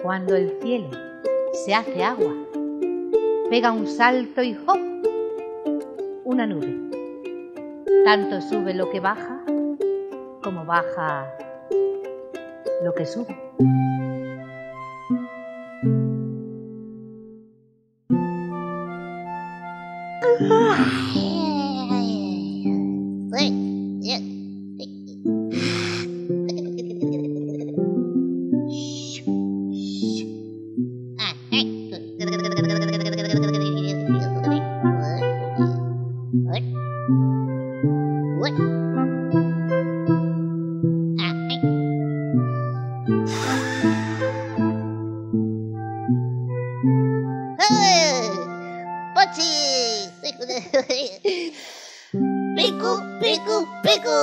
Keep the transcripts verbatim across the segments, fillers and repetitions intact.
Cuando el cielo se hace agua, pega un salto y ¡hop! Una nube. Tanto sube lo que baja, como baja lo que sube. Piku, piku, piku.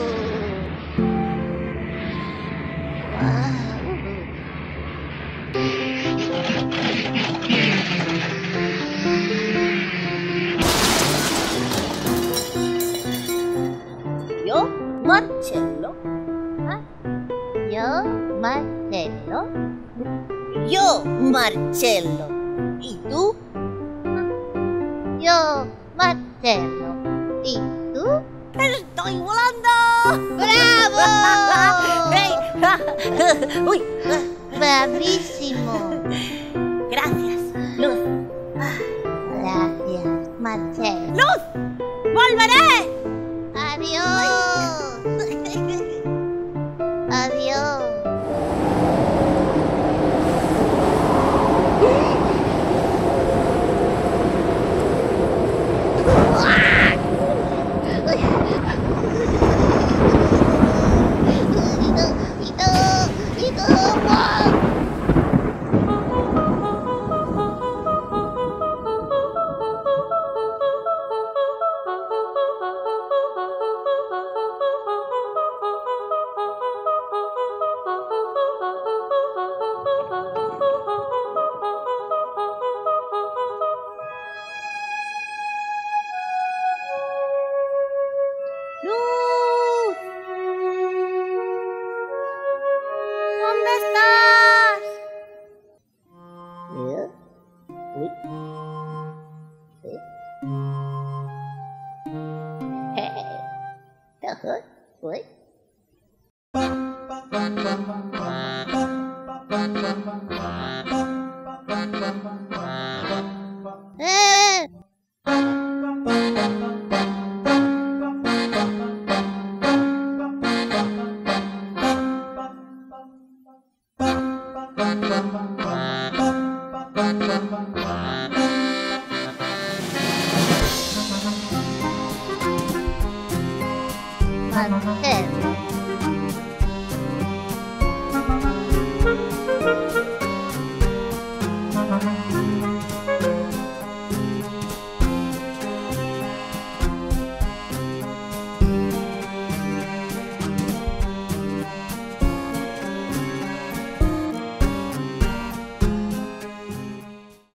Yo, Marcello. ¿Ah? Yo, Marcello. Yo, Marcello. ¿Y tú? Yo, Marcello. ¿Y tú? ¡Estoy volando! ¡Bravo! ¡Hey! ¡Uy! ¡Bravísimo! Gracias, Luz. Gracias, Marcello. ¡Luz! ¡Volveré! ¡Adiós! ¡Adiós! ¡Luz! ¿Dónde estás? ¿Eh? ¿Uy? ¿Eh? ¿Eh? ¿Uy? ¡Eh! Marcello.